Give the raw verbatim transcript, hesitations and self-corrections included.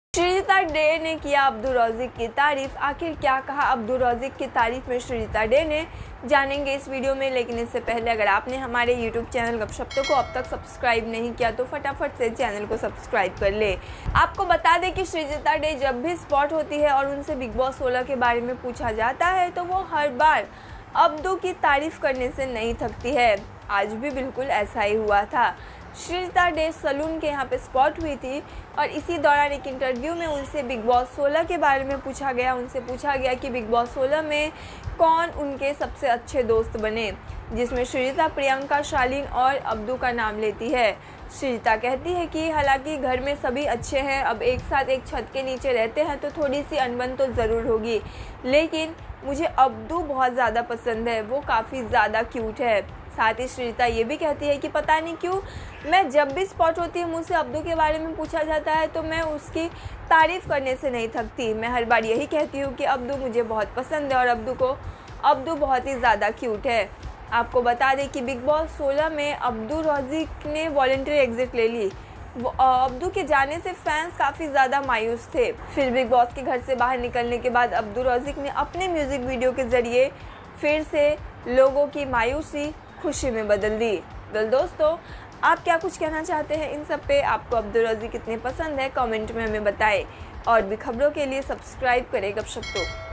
Sreejita day ने किया Abdu रौज़िक की तारीफ। आखिर क्या कहा अब्दू रौज़िक की तारीफ में श्रीजिता डे ने, जानेंगे इस वीडियो में। लेकिन इससे पहले अगर आपने हमारे यूट्यूब चैनल गपशप को अब तक सब्सक्राइब नहीं किया तो फटाफट से चैनल को सब्सक्राइब कर ले। आपको बता दें कि श्रीजिता डे जब भी स्पॉट होती है और उनसे बिग बॉस सोलह के बारे में पूछा जाता है तो वो हर बार अब्दू की तारीफ करने से नहीं थकती है। आज भी बिल्कुल ऐसा ही हुआ था। श्रीजिता डे सलून के यहाँ पे स्पॉट हुई थी और इसी दौरान एक इंटरव्यू में उनसे बिग बॉस सोलह के बारे में पूछा गया। उनसे पूछा गया कि बिग बॉस सोलह में कौन उनके सबसे अच्छे दोस्त बने, जिसमें श्रीजिता प्रियंका, शालीन और अब्दू का नाम लेती है। श्रीजिता कहती है कि हालांकि घर में सभी अच्छे हैं, अब एक साथ एक छत के नीचे रहते हैं तो थोड़ी सी अनबन तो ज़रूर होगी, लेकिन मुझे अब्दू बहुत ज़्यादा पसंद है, वो काफ़ी ज़्यादा क्यूट है। साथ ही श्रीजिता ये भी कहती है कि पता नहीं क्यों मैं जब भी स्पॉट होती हूँ मुझसे अब्दू के बारे में पूछा जाता है तो मैं उसकी तारीफ़ करने से नहीं थकती। मैं हर बार यही कहती हूँ कि अब्दू मुझे बहुत पसंद है और अब्दू को अब्दू बहुत ही ज़्यादा क्यूट है। आपको बता दें कि बिग बॉस सोलह में अब्दू रौज़िक ने वॉलंटरी एग्जिट ले ली। अब्दू के जाने से फैंस काफ़ी ज़्यादा मायूस थे। फिर बिग बॉस के घर से बाहर निकलने के बाद अब्दू रौज़िक ने अपने म्यूज़िक वीडियो के ज़रिए फिर से लोगों की मायूसी खुशी में बदल दी। वेल दोस्तों, आप क्या कुछ कहना चाहते हैं इन सब पे? आपको अब्दू रौज़िक कितने पसंद है कमेंट में हमें बताएं और भी खबरों के लिए सब्सक्राइब करें गपशप को।